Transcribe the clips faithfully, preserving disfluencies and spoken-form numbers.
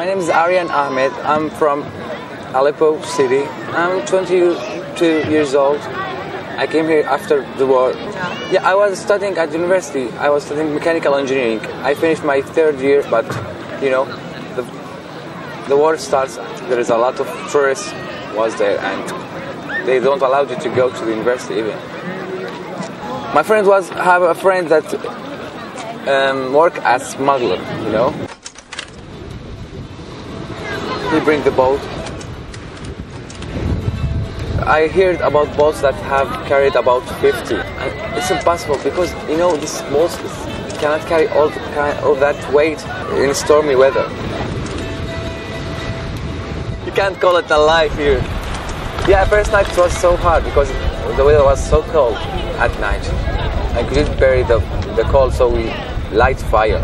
My name is Aryan Ahmed. I'm from Aleppo city. I'm twenty-two years old. I came here after the war. Yeah, I was studying at university. I was studying mechanical engineering. I finished my third year, but you know, the, the war starts. There is a lot of tourists was there, and they don't allow you to go to the university even. My friend was have a friend that um, work as smuggler. You know, he bring the boat. I heard about boats that have carried about fifty, and it's impossible because you know these boats cannot carry all all that weight in stormy weather. You can't call it alive here. Yeah, first night it was so hard because the weather was so cold at night. I couldn't bear the the cold, so we light fire.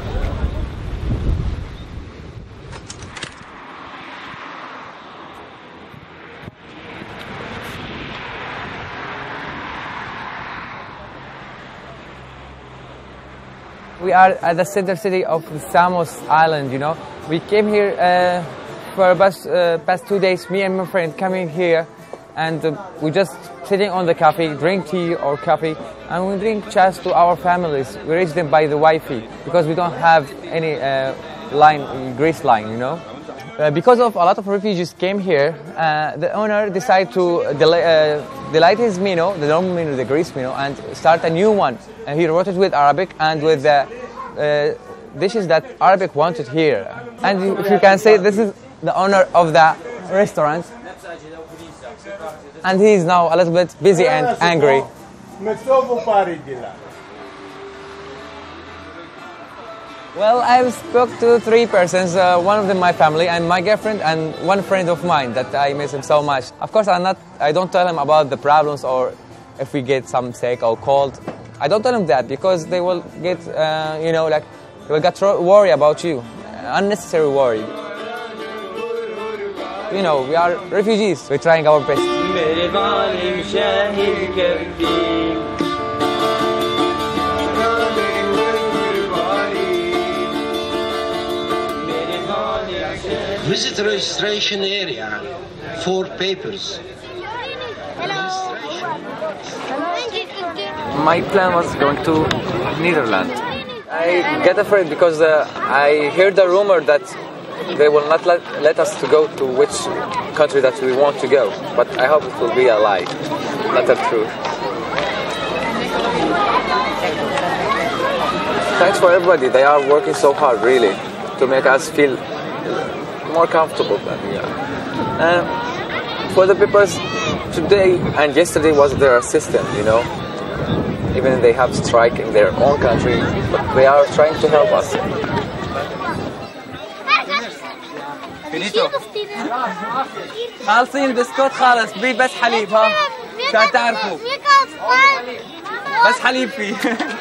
We are at the center city of the Samos island, you know. We came here uh, for about uh, past two days, me and my friend coming here, and uh, we just sitting on the cafe, drink tea or coffee, and we drink chats to our families. We reach them by the Wi-Fi because we don't have any uh, line, grease line, you know. Uh, because of a lot of refugees came here, uh, the owner decided to delay, uh, delete his menu, the normal menu, the grease menu, and start a new one. And he wrote it with Arabic and with the uh, dishes that Arabic wanted here. And if you can say, this is the owner of the restaurant. And he is now a little bit busy and angry. Well, I've spoke to three persons, uh, one of them my family and my girlfriend and one friend of mine that I miss him so much. Of course, I'm not, I don't tell him about the problems or if we get some sick or cold. I don't tell them that because they will get, uh, you know, like, they will get worry about you, unnecessary worry. You know, we are refugees, we're trying our best. Visit registration area for papers. My plan was going to Netherlands. I get afraid because uh, I heard the rumor that they will not let, let us to go to which country that we want to go. But I hope it will be a lie, not the truth. Thanks for everybody. They are working so hard, really, to make us feel more comfortable than we are. And for the people today and yesterday was their assistant, you know. Even they have strike in their own country, but they are trying to help us. خالصين بسكوت خالص بي بس حليب ها عشان تعرفوا بس حليب فيه